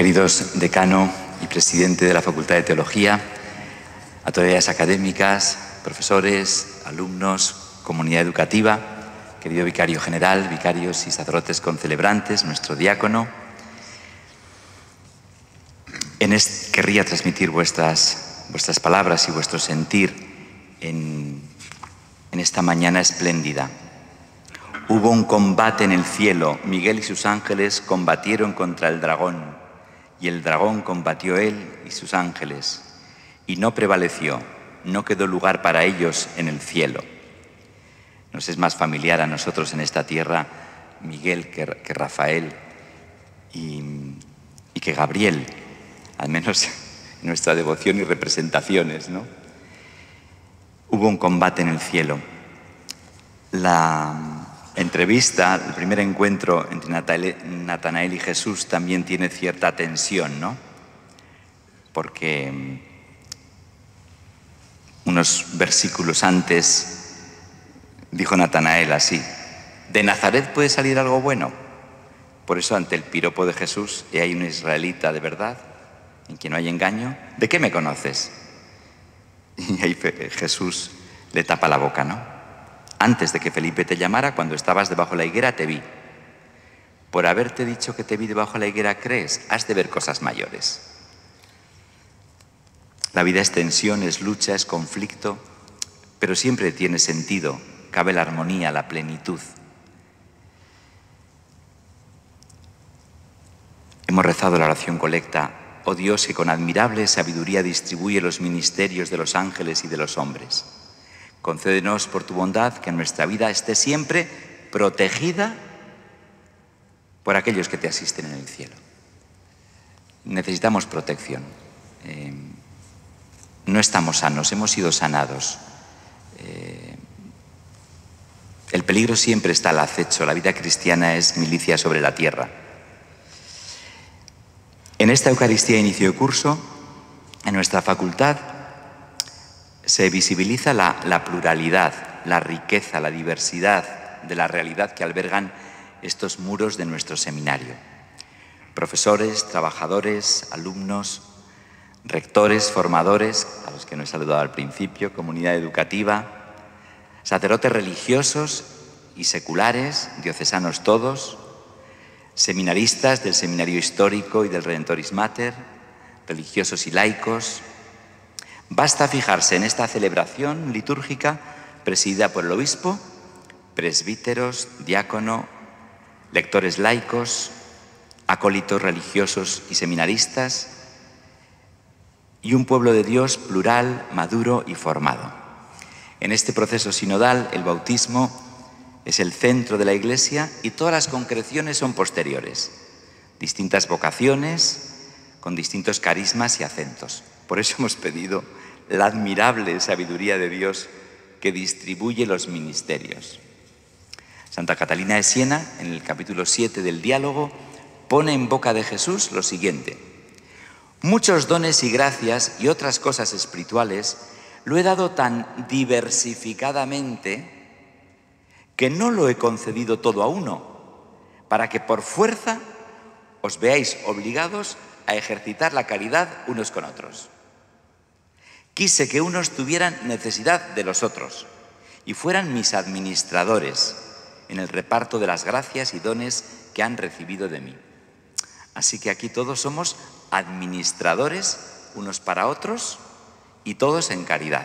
Queridos decano y presidente de la Facultad de Teología, autoridades académicas, profesores, alumnos, comunidad educativa, querido vicario general, vicarios y sacerdotes concelebrantes, nuestro diácono, querría transmitir vuestras palabras y vuestro sentir en esta mañana espléndida. Hubo un combate en el cielo, Miguel y sus ángeles combatieron contra el dragón, y el dragón combatió él y sus ángeles, y no prevaleció, no quedó lugar para ellos en el cielo. Nos es más familiar a nosotros en esta tierra Miguel que Rafael y que Gabriel, al menos en nuestra devoción y representaciones, ¿no? Hubo un combate en el cielo. La entrevista, el primer encuentro entre Natanael y Jesús también tiene cierta tensión, ¿no? Porque unos versículos antes dijo Natanael así: ¿de Nazaret puede salir algo bueno? Por eso, ante el piropo de Jesús, y hay un israelita de verdad, en quien no hay engaño, ¿de qué me conoces? Y ahí Jesús le tapa la boca, ¿no? Antes de que Felipe te llamara, cuando estabas debajo de la higuera, te vi. Por haberte dicho que te vi debajo de la higuera, ¿crees? Has de ver cosas mayores. La vida es tensión, es lucha, es conflicto, pero siempre tiene sentido, cabe la armonía, la plenitud. Hemos rezado la oración colecta: oh Dios, que con admirable sabiduría distribuye los ministerios de los ángeles y de los hombres. Concédenos por tu bondad que nuestra vida esté siempre protegida por aquellos que te asisten en el cielo. Necesitamos protección. No estamos sanos, hemos sido sanados. El peligro siempre está al acecho. La vida cristiana es milicia sobre la tierra. En esta Eucaristía de inicio de curso, en nuestra facultad, se visibiliza la pluralidad, la riqueza, la diversidad de la realidad que albergan estos muros de nuestro seminario. Profesores, trabajadores, alumnos, rectores, formadores, a los que no he saludado al principio, comunidad educativa, sacerdotes religiosos y seculares, diocesanos todos, seminaristas del Seminario Histórico y del Redentoris Mater, religiosos y laicos. Basta fijarse en esta celebración litúrgica presidida por el obispo, presbíteros, diácono, lectores laicos, acólitos religiosos y seminaristas, y un pueblo de Dios plural, maduro y formado. En este proceso sinodal, el bautismo es el centro de la Iglesia y todas las concreciones son posteriores. Distintas vocaciones, con distintos carismas y acentos. Por eso hemos pedido la admirable sabiduría de Dios que distribuye los ministerios. Santa Catalina de Siena, en el capítulo 7 del Diálogo, pone en boca de Jesús lo siguiente: muchos dones y gracias y otras cosas espirituales lo he dado tan diversificadamente que no lo he concedido todo a uno, para que por fuerza os veáis obligados a ejercitar la caridad unos con otros. Quise que unos tuvieran necesidad de los otros y fueran mis administradores en el reparto de las gracias y dones que han recibido de mí. Así que aquí todos somos administradores unos para otros y todos en caridad.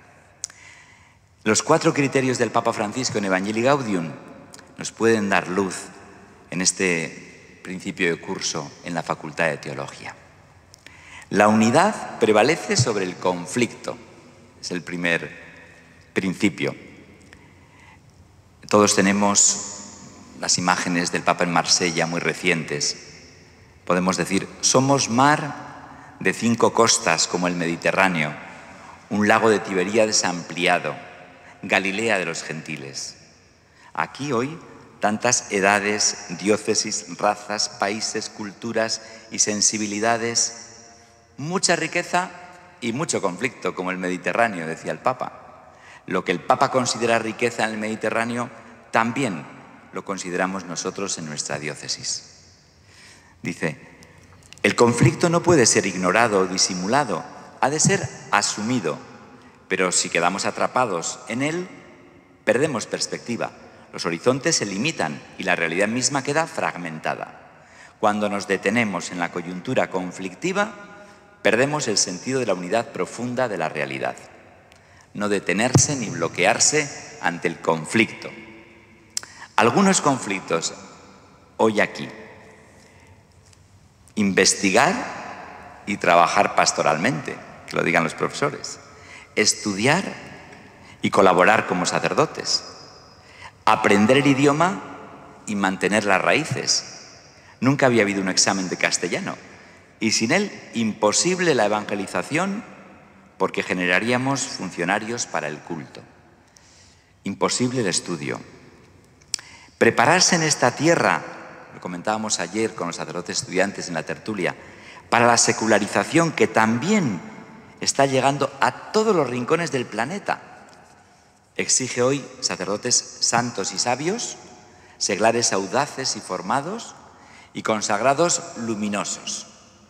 Los 4 criterios del Papa Francisco en Evangelii Gaudium nos pueden dar luz en este principio de curso en la Facultad de Teología. La unidad prevalece sobre el conflicto, es el primer principio. Todos tenemos las imágenes del Papa en Marsella muy recientes. Podemos decir, somos mar de 5 costas como el Mediterráneo, un lago de Tiberíades ampliado, Galilea de los gentiles. Aquí hoy tantas edades, diócesis, razas, países, culturas y sensibilidades, mucha riqueza y mucho conflicto, como el Mediterráneo, decía el Papa. Lo que el Papa considera riqueza en el Mediterráneo, también lo consideramos nosotros en nuestra diócesis. Dice, El conflicto no puede ser ignorado o disimulado, ha de ser asumido, pero si quedamos atrapados en él, perdemos perspectiva, los horizontes se limitan y la realidad misma queda fragmentada. Cuando nos detenemos en la coyuntura conflictiva, perdemos el sentido de la unidad profunda de la realidad. No detenerse ni bloquearse ante el conflicto. Algunos conflictos, hoy aquí. Investigar y trabajar pastoralmente, que lo digan los profesores. Estudiar y colaborar como sacerdotes. Aprender el idioma y mantener las raíces. Nunca había habido un examen de castellano y sin él imposible la evangelización porque generaríamos funcionarios para el culto. Imposible el estudio. Prepararse en esta tierra, lo comentábamos ayer con los sacerdotes estudiantes en la tertulia, para la secularización que también está llegando a todos los rincones del planeta. Exige hoy sacerdotes santos y sabios, seglares audaces y formados y consagrados luminosos.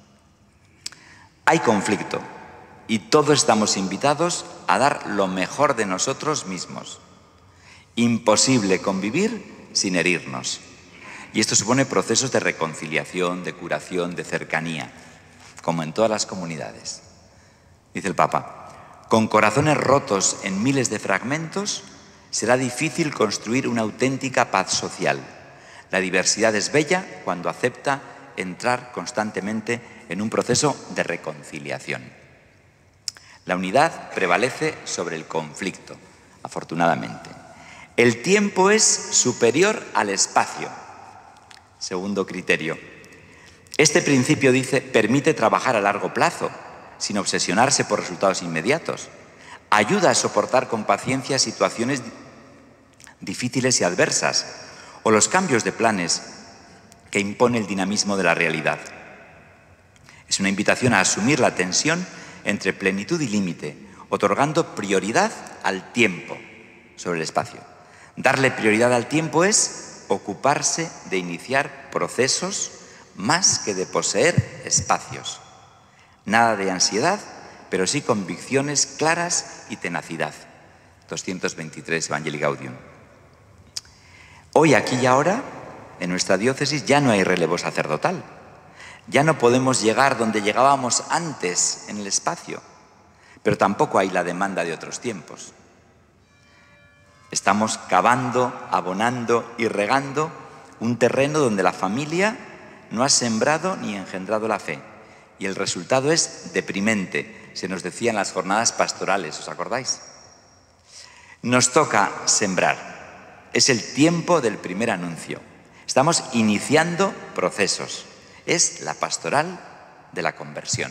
Hay conflicto y todos estamos invitados a dar lo mejor de nosotros mismos. Imposible convivir sin herirnos. Y esto supone procesos de reconciliación, de curación, de cercanía, como en todas las comunidades. Dice el Papa, con corazones rotos en miles de fragmentos, será difícil construir una auténtica paz social. La diversidad es bella cuando acepta entrar constantemente en un proceso de reconciliación. La unidad prevalece sobre el conflicto, afortunadamente. El tiempo es superior al espacio. Segundo criterio. Este principio, dice, permite trabajar a largo plazo, sin obsesionarse por resultados inmediatos. Ayuda a soportar con paciencia situaciones difíciles y adversas, o los cambios de planes que impone el dinamismo de la realidad. Es una invitación a asumir la tensión entre plenitud y límite, otorgando prioridad al tiempo sobre el espacio. Darle prioridad al tiempo es ocuparse de iniciar procesos más que de poseer espacios. Nada de ansiedad, pero sí convicciones claras y tenacidad. 223 Evangelii Gaudium. Hoy, aquí y ahora, en nuestra diócesis ya no hay relevo sacerdotal. Ya no podemos llegar donde llegábamos antes en el espacio, pero tampoco hay la demanda de otros tiempos. Estamos cavando, abonando y regando un terreno donde la familia no ha sembrado ni engendrado la fe. Y el resultado es deprimente, se nos decía en las jornadas pastorales, ¿os acordáis? Nos toca sembrar. Es el tiempo del primer anuncio. Estamos iniciando procesos. Es la pastoral de la conversión.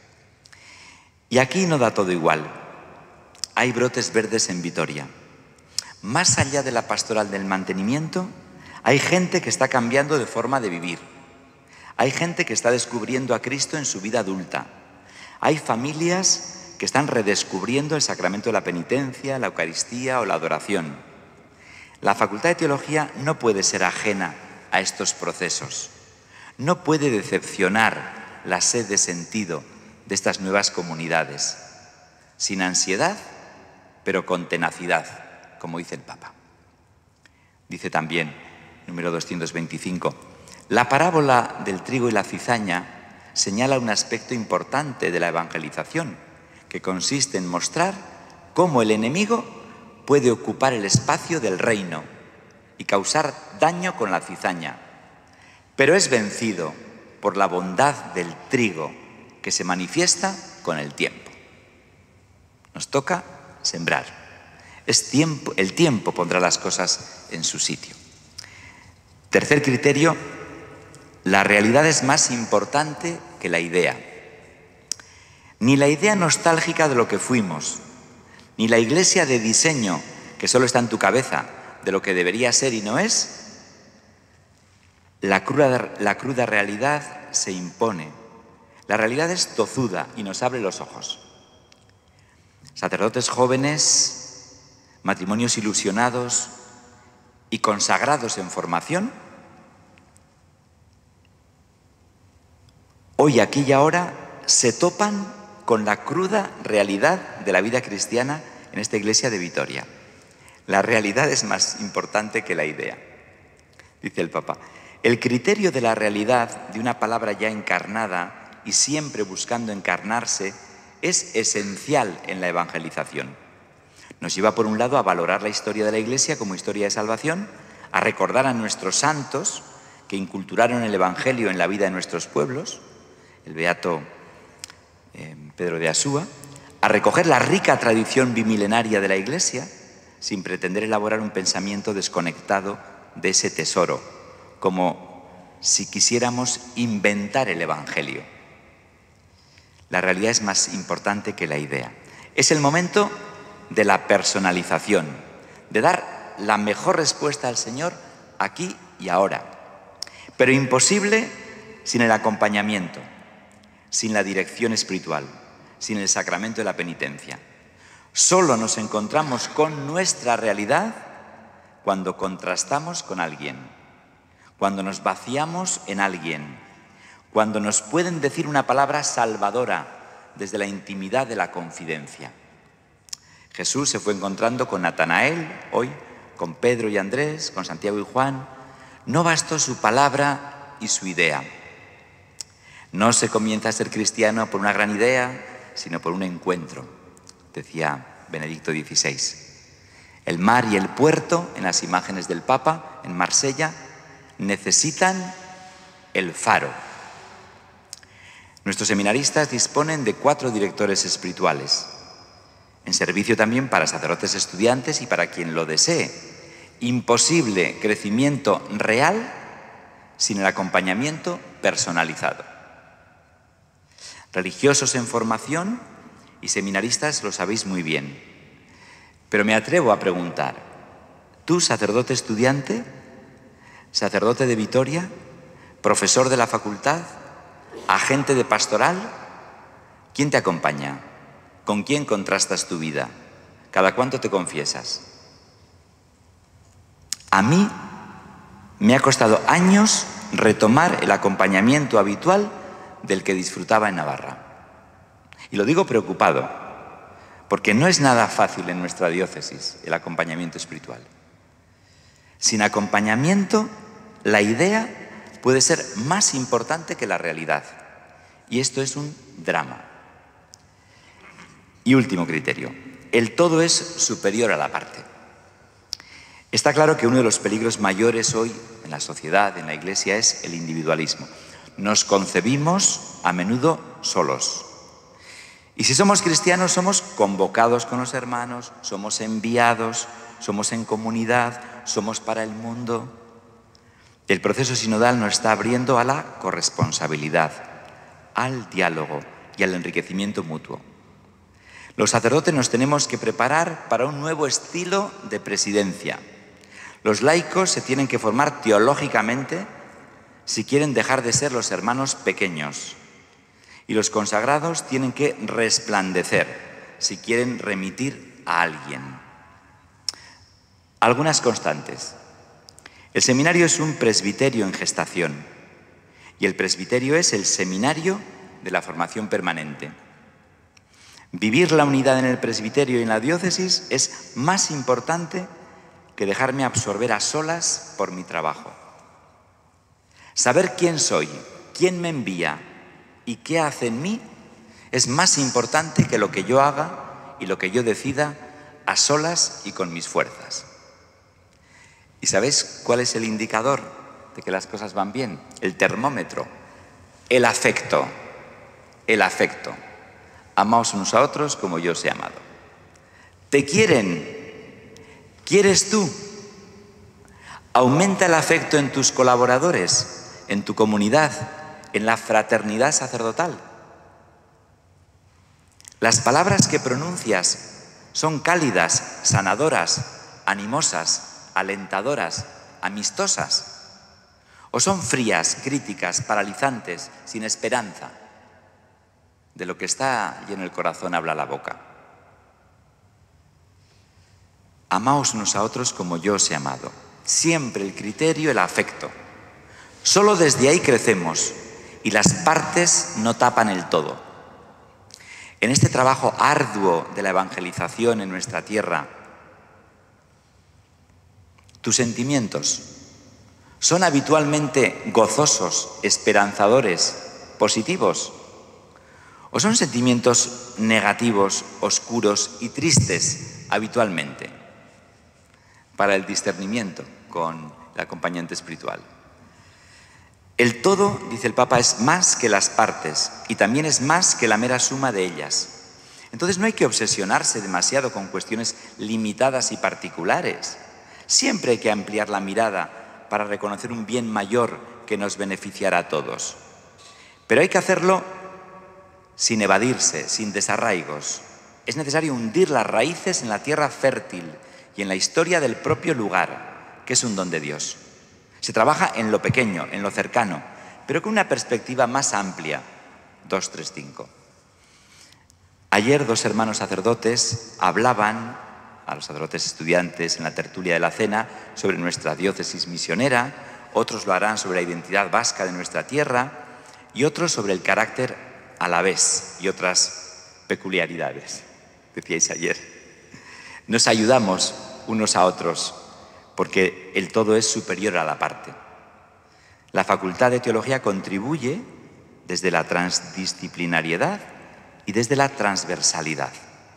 Y aquí no da todo igual. Hay brotes verdes en Vitoria. Más allá de la pastoral del mantenimiento, hay gente que está cambiando de forma de vivir. Hay gente que está descubriendo a Cristo en su vida adulta. Hay familias que están redescubriendo el sacramento de la penitencia, la Eucaristía o la adoración. La Facultad de Teología no puede ser ajena a estos procesos. No puede decepcionar la sed de sentido de estas nuevas comunidades. Sin ansiedad, pero con tenacidad, como dice el Papa. Dice también, número 225, la parábola del trigo y la cizaña señala un aspecto importante de la evangelización, que consiste en mostrar cómo el enemigo puede ocupar el espacio del reino y causar daño con la cizaña, pero es vencido por la bondad del trigo que se manifiesta con el tiempo. Nos toca sembrar. Es tiempo, el tiempo pondrá las cosas en su sitio. Tercer criterio, la realidad es más importante que la idea. Ni la idea nostálgica de lo que fuimos, ni la iglesia de diseño que solo está en tu cabeza de lo que debería ser y no es, la cruda realidad se impone. La realidad es tozuda y nos abre los ojos. Sacerdotes jóvenes, matrimonios ilusionados y consagrados en formación, hoy, aquí y ahora, se topan con la cruda realidad de la vida cristiana en esta iglesia de Vitoria. La realidad es más importante que la idea, dice el Papa. El criterio de la realidad de una palabra ya encarnada y siempre buscando encarnarse es esencial en la evangelización. Nos lleva, por un lado, a valorar la historia de la Iglesia como historia de salvación, a recordar a nuestros santos que inculturaron el Evangelio en la vida de nuestros pueblos, el beato Pedro de Asúa, a recoger la rica tradición bimilenaria de la Iglesia, sin pretender elaborar un pensamiento desconectado de ese tesoro, como si quisiéramos inventar el Evangelio. La realidad es más importante que la idea. Es el momento de la personalización, de dar la mejor respuesta al Señor aquí y ahora, pero imposible sin el acompañamiento, sin la dirección espiritual, sin el sacramento de la penitencia. Solo nos encontramos con nuestra realidad cuando contrastamos con alguien, cuando nos vaciamos en alguien, cuando nos pueden decir una palabra salvadora desde la intimidad de la confidencia. Jesús se fue encontrando con Natanael hoy, con Pedro y Andrés, con Santiago y Juan. No bastó su palabra y su idea. No se comienza a ser cristiano por una gran idea, sino por un encuentro, decía Benedicto XVI. El mar y el puerto, en las imágenes del Papa, en Marsella, necesitan el faro. Nuestros seminaristas disponen de 4 directores espirituales, en servicio también para sacerdotes estudiantes y para quien lo desee. Imposible crecimiento real sin el acompañamiento personalizado. Religiosos en formación y seminaristas lo sabéis muy bien. Pero me atrevo a preguntar, ¿tú, sacerdote estudiante, sacerdote de Vitoria, profesor de la facultad, agente de pastoral, quién te acompaña? ¿Con quién contrastas tu vida? ¿Cada cuánto te confiesas? A mí me ha costado años retomar el acompañamiento habitual del que disfrutaba en Navarra. Y lo digo preocupado, porque no es nada fácil en nuestra diócesis el acompañamiento espiritual. Sin acompañamiento, la idea puede ser más importante que la realidad. Y esto es un drama. Y último criterio, el todo es superior a la parte. Está claro que uno de los peligros mayores hoy en la sociedad, en la Iglesia, es el individualismo. Nos concebimos a menudo solos. Y si somos cristianos, somos convocados con los hermanos, somos enviados, somos en comunidad, somos para el mundo. El proceso sinodal nos está abriendo a la corresponsabilidad, al diálogo y al enriquecimiento mutuo. Los sacerdotes nos tenemos que preparar para un nuevo estilo de presidencia. Los laicos se tienen que formar teológicamente si quieren dejar de ser los hermanos pequeños. Y los consagrados tienen que resplandecer si quieren remitir a alguien. Algunas constantes. El seminario es un presbiterio en gestación y el presbiterio es el seminario de la formación permanente. Vivir la unidad en el presbiterio y en la diócesis es más importante que dejarme absorber a solas por mi trabajo. Saber quién soy, quién me envía y qué hace en mí es más importante que lo que yo haga y lo que yo decida a solas y con mis fuerzas. ¿Y sabéis cuál es el indicador de que las cosas van bien? El termómetro, el afecto, el afecto. Amaos unos a otros como yo os he amado. ¿Te quieren? ¿Quieres tú? ¿Aumenta el afecto en tus colaboradores, en tu comunidad, en la fraternidad sacerdotal? ¿Las palabras que pronuncias son cálidas, sanadoras, animosas, alentadoras, amistosas? ¿O son frías, críticas, paralizantes, sin esperanza? De lo que está lleno el corazón habla la boca. Amaos unos a otros como yo os he amado. Siempre el criterio, el afecto. Solo desde ahí crecemos. y las partes no tapan el todo. En este trabajo arduo de la evangelización en nuestra tierra, tus sentimientos son habitualmente gozosos, esperanzadores, positivos, ¿o son sentimientos negativos, oscuros y tristes habitualmente? Para el discernimiento con el acompañante espiritual. El todo, dice el Papa, es más que las partes y también es más que la mera suma de ellas. Entonces no hay que obsesionarse demasiado con cuestiones limitadas y particulares. Siempre hay que ampliar la mirada para reconocer un bien mayor que nos beneficiará a todos. Pero hay que hacerlo sin evadirse, sin desarraigos. Es necesario hundir las raíces en la tierra fértil y en la historia del propio lugar, que es un don de Dios. Se trabaja en lo pequeño, en lo cercano, pero con una perspectiva más amplia. 235. Ayer 2 hermanos sacerdotes hablaban a los sacerdotes estudiantes en la tertulia de la cena sobre nuestra diócesis misionera, otros lo harán sobre la identidad vasca de nuestra tierra y otros sobre el carácter alavés y otras peculiaridades, decíais ayer. Nos ayudamos unos a otros porque el todo es superior a la parte. La Facultad de Teología contribuye desde la transdisciplinariedad y desde la transversalidad.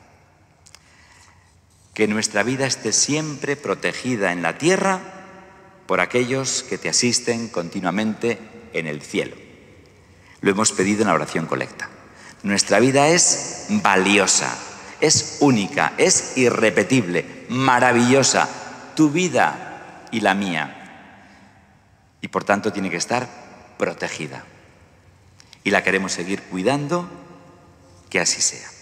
Que nuestra vida esté siempre protegida en la tierra por aquellos que te asisten continuamente en el cielo. Lo hemos pedido en la oración colecta. Nuestra vida es valiosa, es única, es irrepetible, maravillosa. Tu vida y la mía. Y por tanto tiene que estar protegida. Y la queremos seguir cuidando, que así sea.